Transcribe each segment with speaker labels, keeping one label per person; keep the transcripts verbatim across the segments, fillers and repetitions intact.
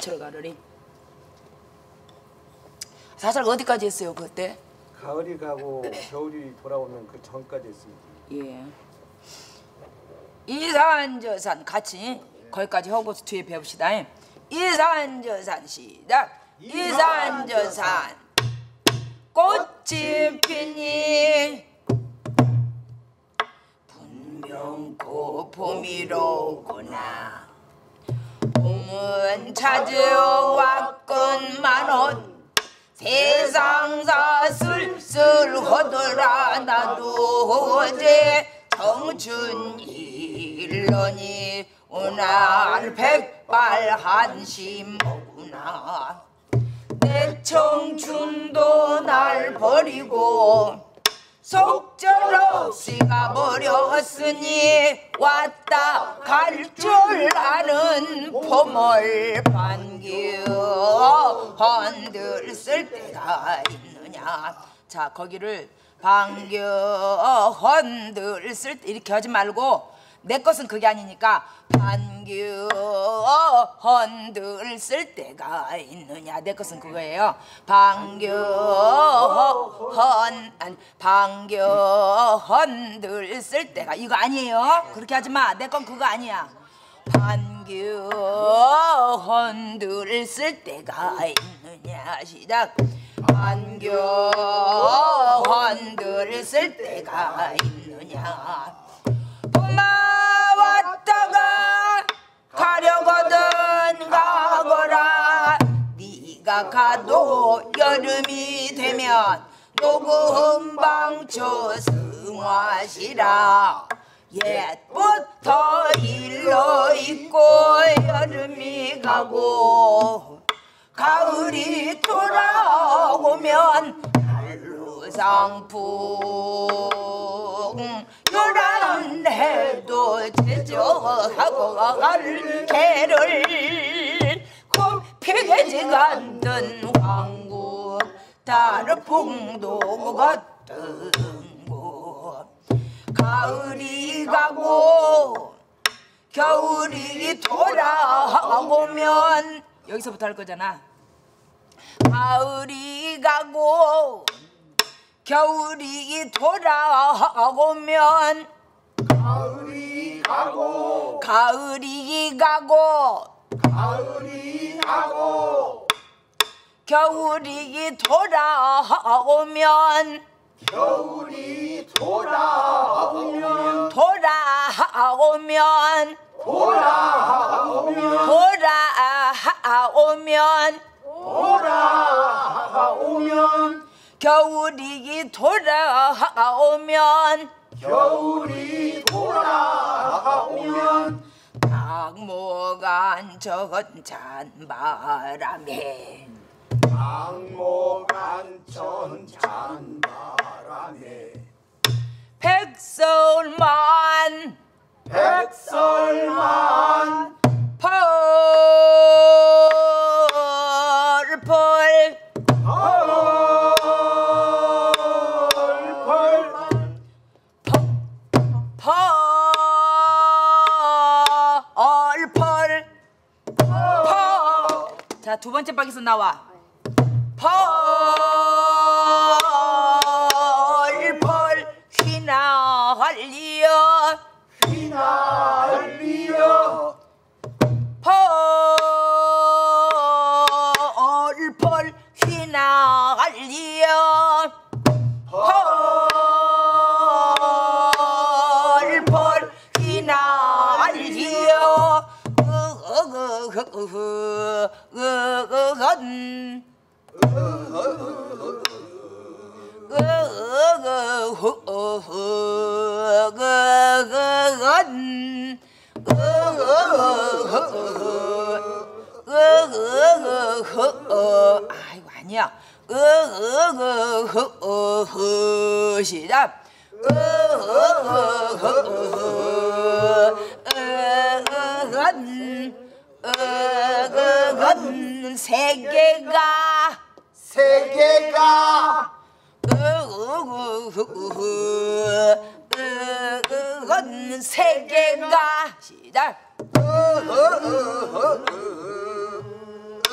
Speaker 1: 맞추러 가려니. 사실 어디까지 했어요 그때?
Speaker 2: 가을이 가고 겨울이 돌아오는 그 전까지 했습니다.
Speaker 1: 예. 이산저산 같이 거기까지 하고 뒤에 배웁시다. 이산저산 시작. 이산저산 꽃이 피니 분명코 봄이로구나. 봄은 찾아왔건만은 세상사 쓸쓸하더라. 나도 어제 청춘 일러니 오늘 백발 한심하구나. 내 청춘도 날 버리고 속절없이 가버렸으니 왔다 갈 줄 아는 봄을 반겨 흔들쓸 때가 있느냐. 자 거기를 반겨 흔들쓸 때 이렇게 하지 말고 내 것은 그게 아니니까 반겨 흔들쓸 때가 있느냐. 내 것은 그거예요. 반겨 흔 아니 반겨 흔들쓸 때가 이거 아니에요. 그렇게 하지 마. 내 건 그거 아니야. 반겨 흔들쓸 때가 있느냐. 시작. 반겨 흔들쓸 때가 있느냐. 왔다가 가려거든 가거라. 네가 가도 여름이 되면 녹음방초 승화시라. 옛부터 일러 있고 여름이 가고 가을이 돌아오면 한루상풍 요란 해도 제조하고 갈 개를 굽히게 간던 황국 달풍도 같은 곳. 가을이 가고 겨울이 돌아오면 여기서부터 할 거잖아. 가을이 가고 겨울이 돌아오면
Speaker 2: 가을이 가고
Speaker 1: 가을이 가고
Speaker 2: 가을이 가고
Speaker 1: 겨울이 돌아오면
Speaker 2: 겨울이 돌아오면
Speaker 1: 돌아오면
Speaker 2: 돌아오면
Speaker 1: 돌아오면
Speaker 2: 돌아오면
Speaker 1: 겨울이 돌아오면
Speaker 2: 겨울이 돌아오면
Speaker 1: 악모간 전 찬바람에
Speaker 2: 악모간 전 찬바람에
Speaker 1: 백설만
Speaker 2: 백설만
Speaker 1: 펄펄 펄펄 자, 두 번째 박에서 나와. 펄펄 휘날리어
Speaker 2: 휘날리어
Speaker 1: 펄펄 휘날리어 펄펄 휘날리어 으으으으으은 으으으으은 으으으으으 아이고 아니야. 으으으으으 시작. 으으으으은 으으은 세계가
Speaker 2: 세계가
Speaker 1: 으으은 세계가 시작.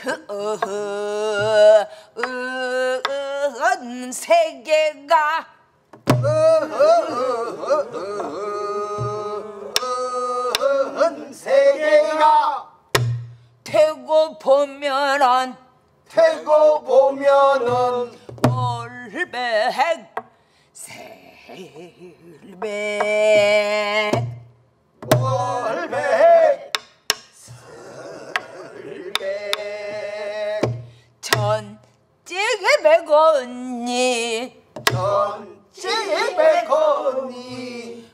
Speaker 1: 큰 세계가
Speaker 3: 큰 세계가
Speaker 1: 되고 보면은
Speaker 3: 되고 보면은
Speaker 1: 월백 셀백
Speaker 3: 월백 설백
Speaker 1: 천째의 백언니
Speaker 3: 전체의 백언니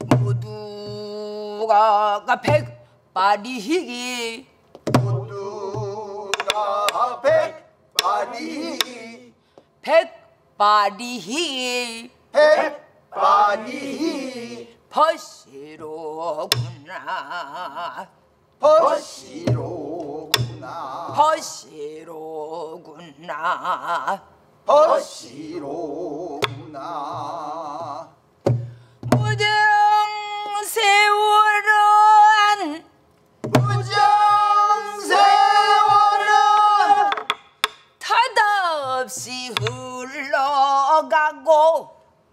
Speaker 1: 모두가 백발이기
Speaker 3: 모두가 백발이
Speaker 1: 백발이
Speaker 3: 백발이
Speaker 1: 버시로구나
Speaker 3: 버시로구나
Speaker 1: 버시로구나
Speaker 3: 버시로구나
Speaker 1: 무정 세월은
Speaker 3: 무정 세월은
Speaker 1: 탓없이 흘러가고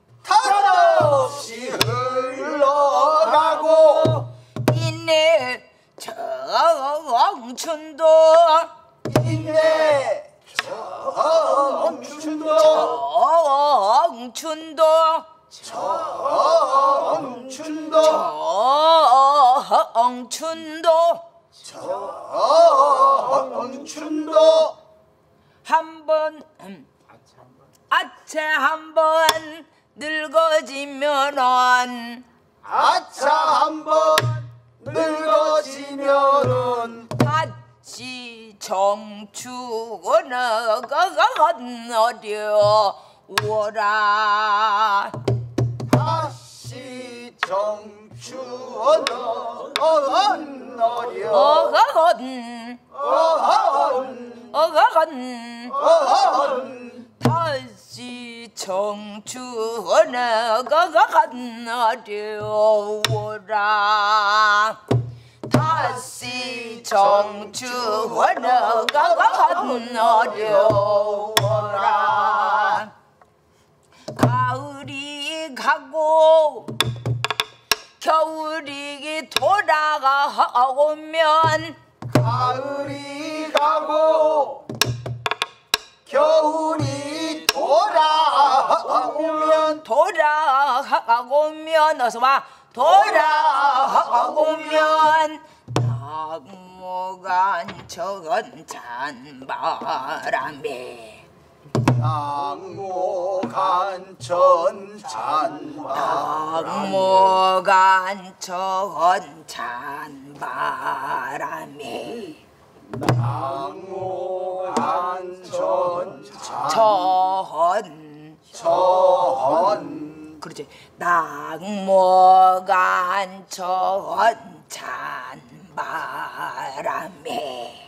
Speaker 3: 탓없이 흘러가고
Speaker 1: 이내 청춘도
Speaker 3: 이내 청춘도
Speaker 1: 청춘도
Speaker 3: 청춘도
Speaker 1: 청춘도
Speaker 3: 청춘도
Speaker 1: 한번 아차 한번 늙어지면은
Speaker 3: 아차 한번 늙어지면은
Speaker 1: 다시 정춘을 어려워라
Speaker 3: 다시 정춘은 어려
Speaker 1: 어건
Speaker 3: 어헌
Speaker 1: 어건
Speaker 3: 어헌
Speaker 1: 다시 정춘을 어려워라 다시 정춘을 어려워라 가을이 가고 겨울이 돌아오면
Speaker 3: 가을이 가고 겨울이 돌아오면
Speaker 1: 돌아오면 어서와 돌아오면 낙무간 천찬 바람에
Speaker 3: 낙무간 천찬바람
Speaker 1: 낙무간 천찬 바람에
Speaker 3: 낙무간 천찬
Speaker 1: 천
Speaker 3: 천
Speaker 1: 그렇지 낙무간 천찬 바람에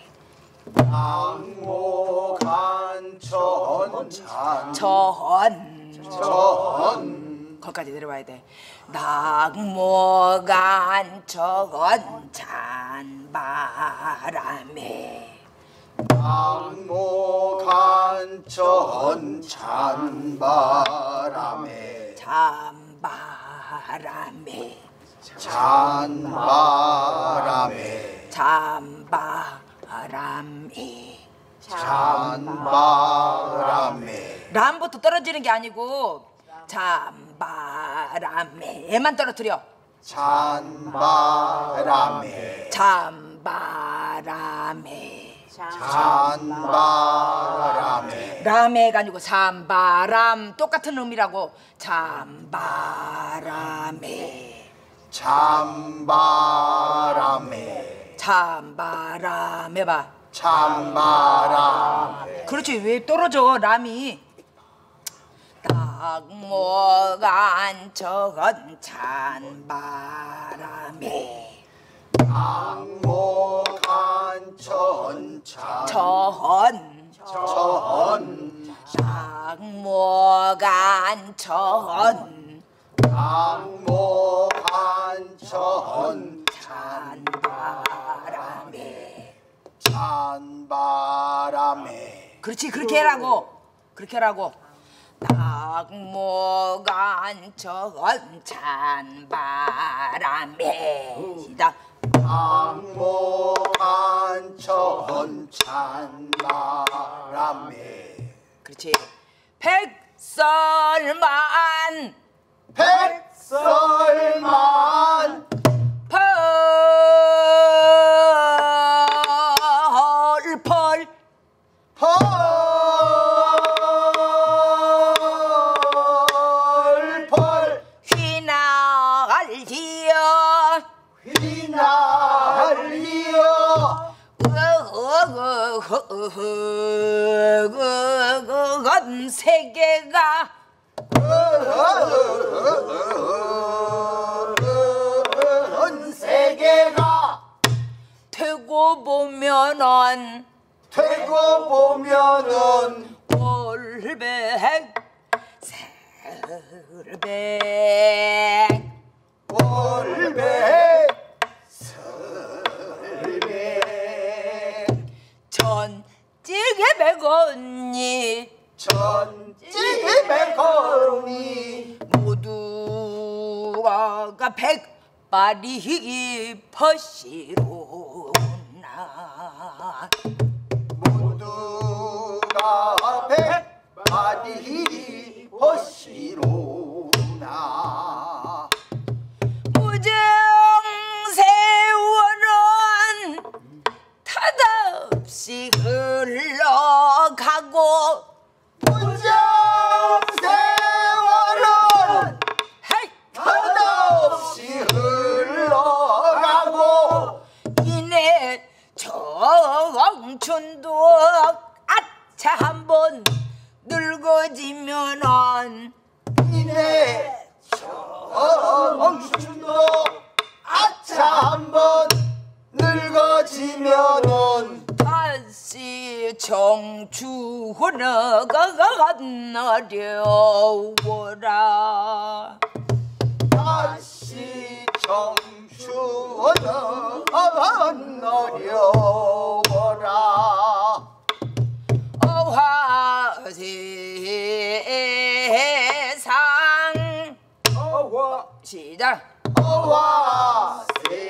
Speaker 3: 낙무간 천찬
Speaker 1: 천
Speaker 3: 천
Speaker 1: 거기까지 내려와야 돼 낙무간 천찬 바람에
Speaker 3: 낙무간 천찬 바람에
Speaker 1: 찬바람에
Speaker 3: 찬바람에
Speaker 1: 찬바람에
Speaker 3: 찬바람에
Speaker 1: 람부터 떨어지는 게 아니고 찬바람에만 떨어뜨려
Speaker 3: 찬바람에
Speaker 1: 찬바람에
Speaker 3: 찬바람에
Speaker 1: 람에가 아니고 찬바람 똑같은 의미라고 찬바람에
Speaker 3: 찬바람에
Speaker 1: 찬바람에 봐
Speaker 3: 찬바람에
Speaker 1: 그렇지 왜 떨어져 람이 낙무간 저건 찬바람에
Speaker 3: 낙무간 천찬
Speaker 1: 천
Speaker 3: 천
Speaker 1: 낙무간 천
Speaker 3: 낙무간 천
Speaker 1: 찬바람에
Speaker 3: 찬바람에 바람에
Speaker 1: 그렇지 그렇게 해라고 그렇게 하라고. 낙무간 천찬 바람에 시작.
Speaker 3: 낙무간 천찬 바람에
Speaker 1: 그렇지. 백설만
Speaker 3: 백설만
Speaker 1: 펄펄
Speaker 3: 펄펄
Speaker 1: 휘날지어
Speaker 3: 휘날리어
Speaker 1: 건 세계가
Speaker 3: 온 세계가
Speaker 1: 되고 보면은
Speaker 3: 되고 보면은
Speaker 1: 월백 설백
Speaker 3: 월백
Speaker 1: 전찌개 백언니
Speaker 3: 전찌개 백언니
Speaker 1: 모두가 백발이 퍼시로나
Speaker 3: 모두가 백발이 퍼시로나
Speaker 1: 무정세월은 탓없이 흘러가고
Speaker 3: 무정세월은
Speaker 1: 헤이
Speaker 3: 한없이 흘러가고
Speaker 1: 이내 청춘도 아차 한번 늙어지면은
Speaker 3: 이내 청춘도 아차 한번 늙어지면은
Speaker 1: 다시 청춘을 건너려오라.
Speaker 3: 다시 청춘은 건너려오라.
Speaker 1: 어화세상
Speaker 2: 어화
Speaker 1: 시작.
Speaker 3: 어와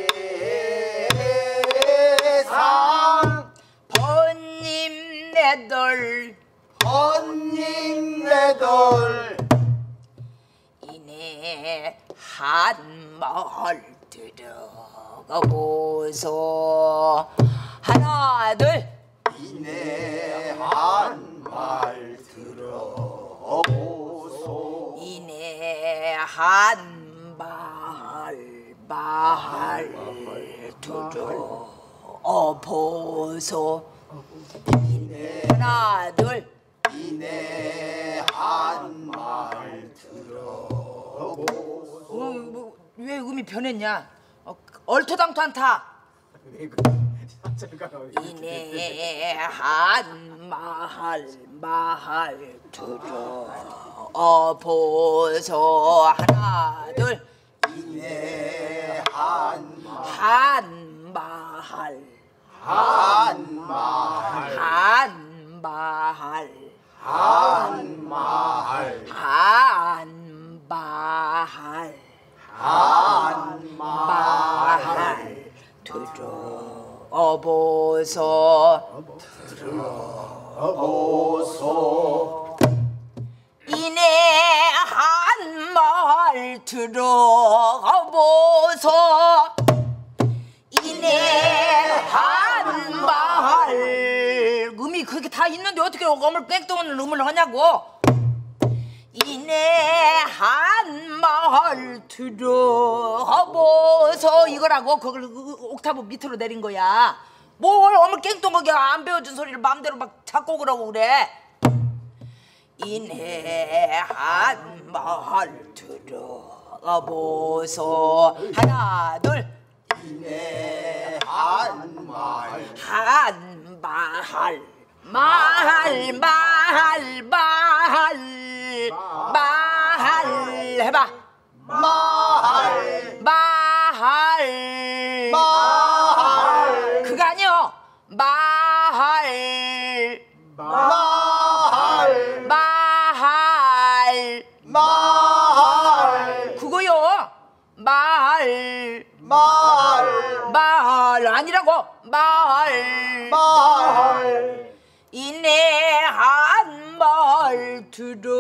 Speaker 3: 세상
Speaker 1: 번님 내들
Speaker 3: 번님 내들
Speaker 1: 이내 한마을 들어가보소. 하나 둘
Speaker 3: 이내 한말 들어보소.
Speaker 1: 이내 한마을 마을 들어보소. 하나 둘
Speaker 3: 이내 한말 들어보소.
Speaker 1: 어, 뭐, 왜 음이 변했냐? 어, 얼토당토 않다. 이내 한마을 마을 들어보소. 하나 둘
Speaker 3: 이내 한말
Speaker 1: 한마을
Speaker 3: 한말
Speaker 1: 한마을
Speaker 3: 한말
Speaker 1: 한마을
Speaker 3: 한말
Speaker 1: 들어보소.
Speaker 3: 들어보소.
Speaker 1: 이내 한마을 들어보소. 이내 한마을 음이 그렇게 다 있는데 어떻게 음을 뺑동을 음을 하냐고. 이내 한마을 들어보소 이거라고. 그걸 옥타브 밑으로 내린 거야. 뭘 어물 깽똥하게 안 배워준 소리를 마음대로 막 작곡을 하고 그래. 이내 한마을 들어보소. 하나 둘
Speaker 3: 이내 한말
Speaker 1: 한마을 마을 마을 마을 마을 해봐.
Speaker 3: 마을
Speaker 1: 마을
Speaker 3: 마을
Speaker 1: 그거 아니요. 마을 말
Speaker 3: 말
Speaker 1: 이내 한 말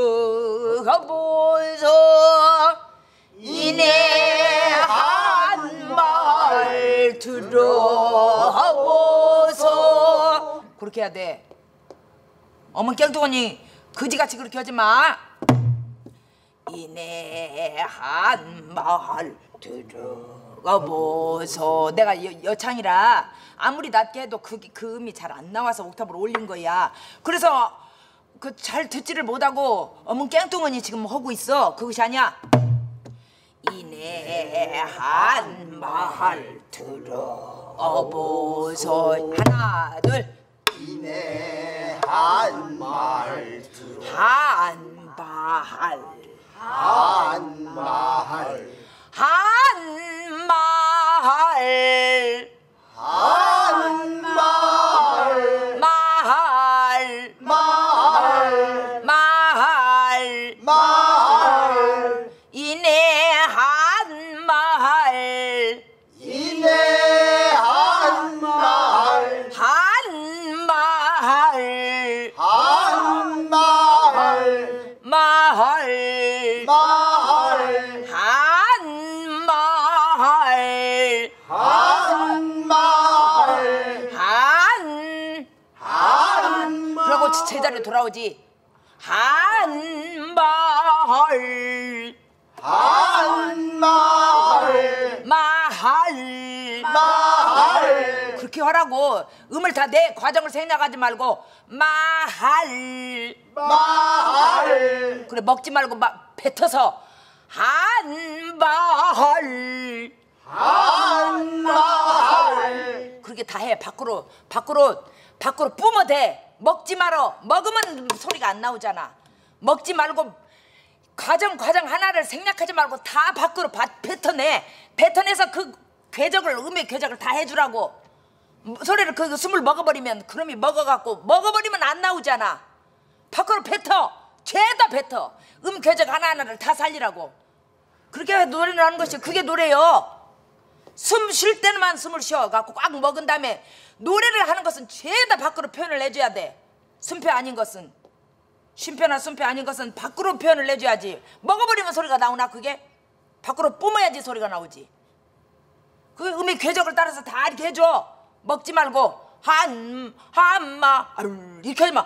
Speaker 1: 들어보소 이내 한 말 들어보소 그렇게 해야 돼. 어머 깽뚱언니 그지같이 그렇게 하지 마. 이내 한 말 들어보소. 내가 여, 여창이라 아무리 낮게 해도 그, 그 음이 잘 안 나와서 옥탑으로 올린 거야. 그래서 그 잘 듣지를 못하고 어머 깽뚱언니 지금 하고 있어. 그것이 아니야. 이내 한 말 들어보소. 하나 둘.
Speaker 3: 이내 한 말 들어
Speaker 1: 한 말
Speaker 3: 한 말
Speaker 1: 한 말
Speaker 3: 한 말
Speaker 1: 말
Speaker 3: 말
Speaker 1: 말
Speaker 3: 말
Speaker 1: 이내 한 말
Speaker 3: 이내 한 말
Speaker 1: 한 말
Speaker 3: 한 말
Speaker 1: 말
Speaker 3: 말
Speaker 1: 한 말
Speaker 3: 한 말
Speaker 1: 한
Speaker 3: 한 말
Speaker 1: 그러고 제자리에 돌아오지. 한 말
Speaker 3: 한 말
Speaker 1: 말
Speaker 3: 말
Speaker 1: 그렇게 하라고. 음을 다 내 과정을 생략하지 말고 말
Speaker 3: 말
Speaker 1: 그래 먹지 말고 막 뱉어서 한 말
Speaker 3: 한 말
Speaker 1: 그렇게 다 해. 밖으로 밖으로 밖으로 뿜어대. 먹지 말어. 먹으면 소리가 안 나오잖아. 먹지 말고 과정 과정 하나를 생략하지 말고 다 밖으로 바, 뱉어내. 뱉어내서 그 궤적을 음의 궤적을 다 해주라고. 소리를 그 숨을 먹어버리면 그놈이 먹어갖고 먹어버리면 안 나오잖아. 밖으로 뱉어. 죄다 뱉어. 음 궤적 하나하나를 다 살리라고. 그렇게 노래를 하는 것이 그게 노래요. 숨 쉴 때만 숨을 쉬어 갖고 꽉 먹은 다음에 노래를 하는 것은 죄다 밖으로 표현을 해줘야 돼. 숨표 아닌 것은 쉼표나 숨표 아닌 것은 밖으로 표현을 내줘야지. 먹어버리면 소리가 나오나 그게? 밖으로 뿜어야지 소리가 나오지. 그게 음의 궤적을 따라서 다 이렇게 해줘. 먹지 말고 한, 한말 이렇게 하지 마.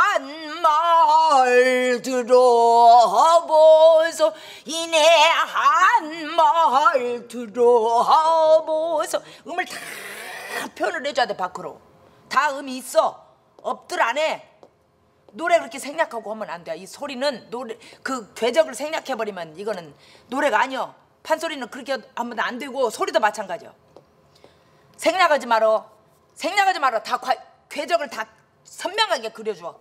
Speaker 1: 한말 들어보소 이내 한말 들어보소. 음을 다 표현을 해줘야 돼. 밖으로 다 음이 있어. 없들 안 해. 노래 그렇게 생략하고 하면 안 돼. 이 소리는 노래 그 궤적을 생략해버리면 이거는 노래가 아니여. 판소리는 그렇게 하면 안 되고 소리도 마찬가지야. 생략하지 말어. 생략하지 말어. 다 과, 궤적을 다 선명하게 그려줘.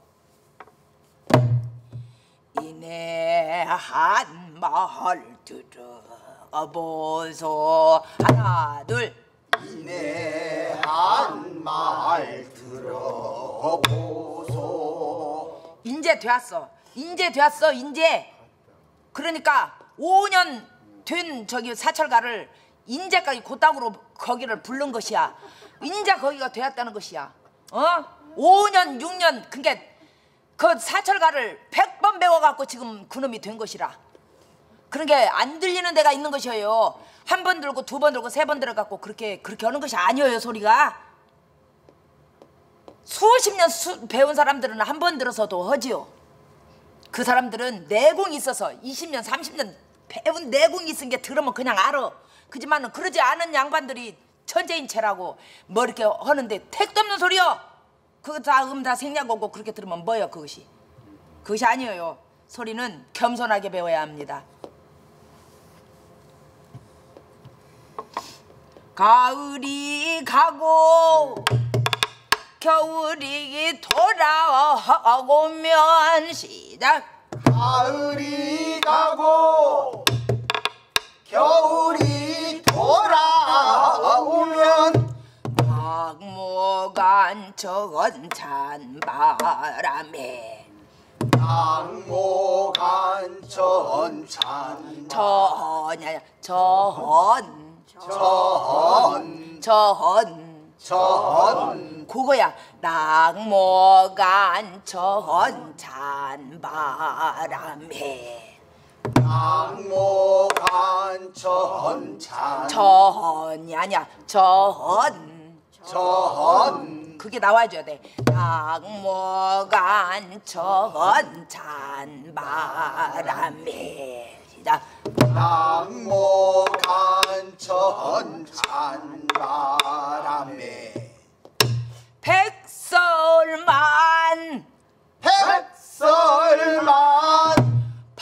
Speaker 1: 이내 한 말 들어보소. 하나 둘.
Speaker 3: 이내 한 말 들어보소.
Speaker 1: 인제 되었어. 인제 되었어. 인제. 그러니까 오 년 된 저기 사철가를 인제까지 그땅으로 거기를 부른 것이야. 인제 거기가 되었다는 것이야. 어? 오 년 육 년 그러니까 그 사철가를 백 번 배워갖고 지금 그놈이 된 것이라. 그런 게 안 들리는 데가 있는 것이에요. 한 번 들고 두 번 들고 세 번 들어갖고 그렇게 그렇게 하는 것이 아니에요. 소리가 수십 년 수, 배운 사람들은 한 번 들어서도 하지요. 그 사람들은 내공이 있어서 이십 년 삼십 년 배운 내공이 있은 게 들으면 그냥 알아. 그지만은 그러지 않은 양반들이 천재인 채라고 뭐 이렇게 하는데 택도 없는 소리요. 그거 다 음 다 생략하고 그렇게 들으면 뭐예요 그것이. 그것이 아니에요. 소리는 겸손하게 배워야 합니다. 가을이 가고 겨울이 돌아오면 시작.
Speaker 3: 가을이 가고 겨울이 돌아오면
Speaker 1: 막무가내처건 찬바람에
Speaker 3: 막무가내처건
Speaker 1: 전야 전
Speaker 3: 전
Speaker 1: 전
Speaker 3: 전
Speaker 1: 그거야. 낙모간 천찬 바람에
Speaker 3: 낙모간 천찬
Speaker 1: 전이 아니야. 전.
Speaker 3: 전
Speaker 1: 그게 나와줘야 돼. 낙모간 천찬 바람에 시작.
Speaker 3: 낙모간 천찬 바람에
Speaker 1: 백설만
Speaker 3: 백설만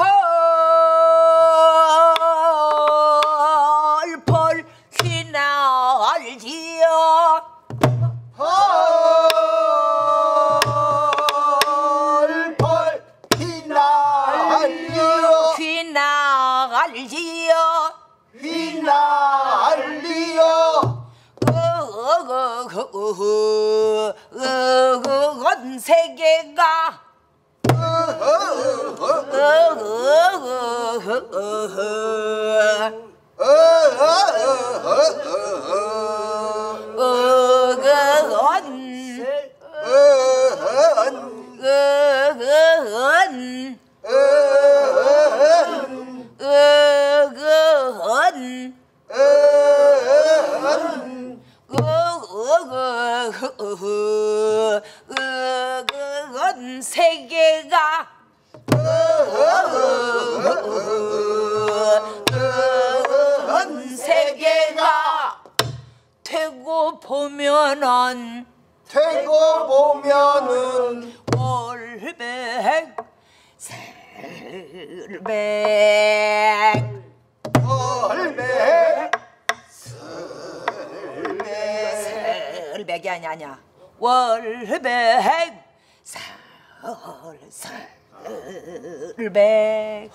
Speaker 1: 펄펄 휘날지어
Speaker 3: 펄펄 휘날리어
Speaker 1: 휘날지어
Speaker 3: 휘날리어
Speaker 1: 건 세계가 은 세계가 은 세계가 되고 보면은
Speaker 3: 되고 보면은
Speaker 1: 월백 설백
Speaker 3: 설백
Speaker 1: 설백이 아니야 아니야 월백 설 설백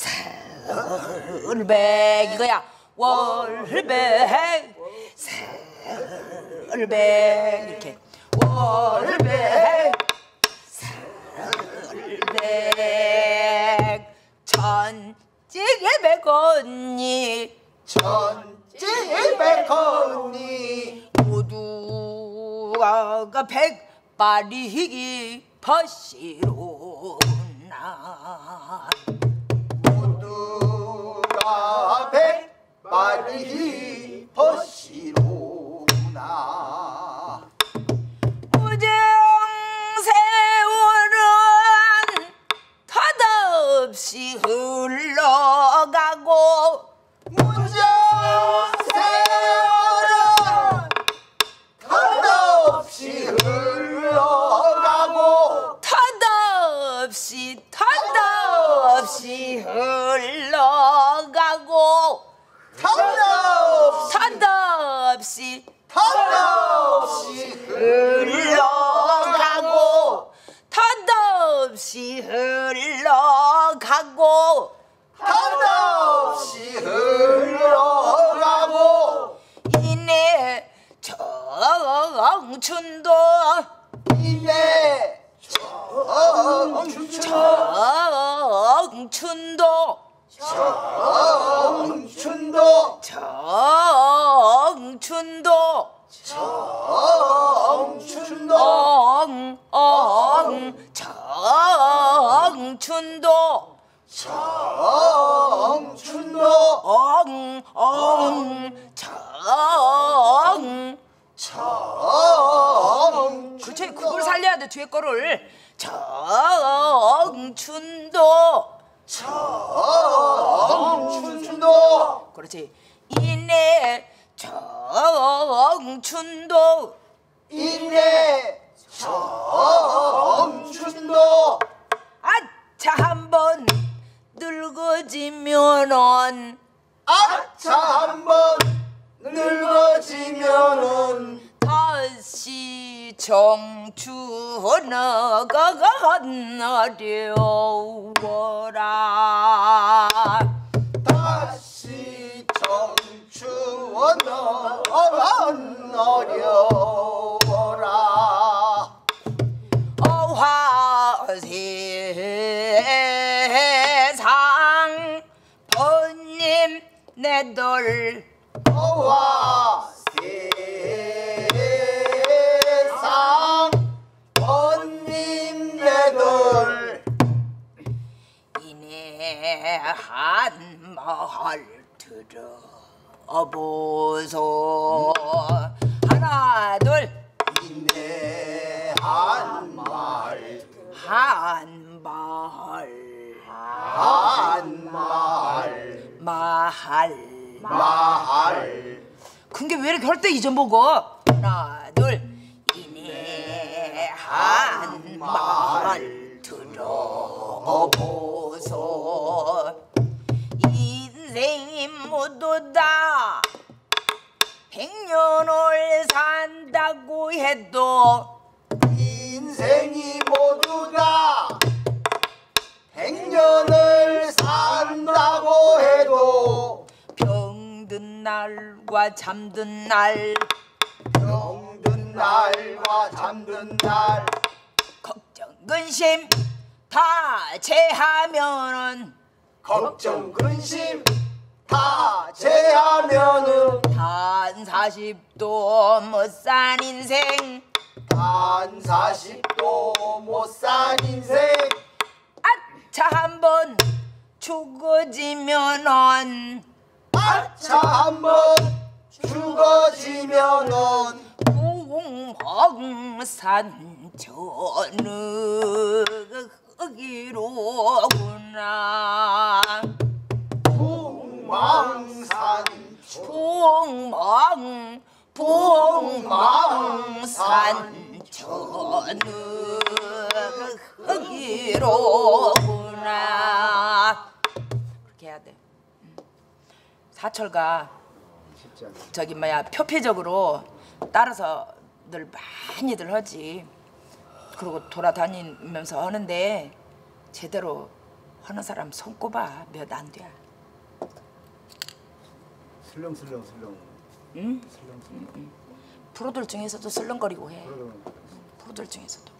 Speaker 1: 설백 이거야 월백 설백 이렇게 월백 설백 천지의 백언니
Speaker 3: 천지백언니
Speaker 1: 모두가 백발이기 퍼시로나
Speaker 3: 모두가 백발이 퍼시로나
Speaker 1: 무정세월은 탓없이 흘러가고
Speaker 3: 무정세월은 탓없이 흘러가고
Speaker 1: 탓없이 탓없이 흘러가고
Speaker 3: 탓없이
Speaker 1: 탓없이
Speaker 3: 탓없이
Speaker 1: 흘러가고 탓없이 흘러가고
Speaker 3: 탓없이 흘러가고
Speaker 1: 이내 청춘도
Speaker 3: 이내 청춘도
Speaker 1: 청춘도
Speaker 3: 청춘도
Speaker 1: 청춘도
Speaker 3: 청춘도
Speaker 1: 엉엉 청춘도
Speaker 3: 청춘도
Speaker 1: 엉엉 청
Speaker 3: 청
Speaker 1: 그치 그걸 살려야 돼 뒤에 거를 청춘도
Speaker 3: 청춘도
Speaker 1: 그렇지 이내 청춘도
Speaker 3: 이내 청춘도
Speaker 1: 아차 한번 늙어지면은
Speaker 3: 아차 한번 늙어지면은
Speaker 1: 다시 청춘어가 어려워라
Speaker 3: 다시 청춘은 어려워라
Speaker 1: 어화세상 번님 내돌
Speaker 3: 어와 세상
Speaker 1: 들어보소. 하나 둘
Speaker 3: 이내 한말
Speaker 1: 한발
Speaker 3: 한말
Speaker 1: 마할
Speaker 3: 마할
Speaker 1: 근게 왜 이렇게 할 때 잊어먹어? 하나 둘 이내 한말 들어보소. 인생이 모두 다 백년을 산다고 해도
Speaker 3: 인생이 모두 다 백년을 산다고 해도
Speaker 1: 병든 날과 잠든 날
Speaker 3: 병든 날과 잠든 날
Speaker 1: 걱정 근심 다 제하면은
Speaker 3: 걱정 근심 다 제하면은
Speaker 1: 단 사십도 못 산 인생
Speaker 3: 단 사십도 못 산 인생
Speaker 1: 아차 한번 죽어지면은
Speaker 3: 아차 한번 죽어지면은
Speaker 1: 공황산 전으기로구나.
Speaker 3: 봉황산
Speaker 1: 봉황 봉황산 전으기로구나. 그렇게 해야 돼. 사철가
Speaker 2: 쉽지 않아.
Speaker 1: 저기 뭐야 표피적으로 따라서 늘 많이들 하지. 그리고 돌아다니면서 하는데 제대로 하는 사람 손꼽아 몇 안 돼.
Speaker 2: 슬렁슬렁 슬렁.
Speaker 1: 응?
Speaker 2: 슬렁슬렁.
Speaker 1: 프로들 중에서도 설렁거리고 해.
Speaker 2: 그러면
Speaker 1: 프로들 중에서도.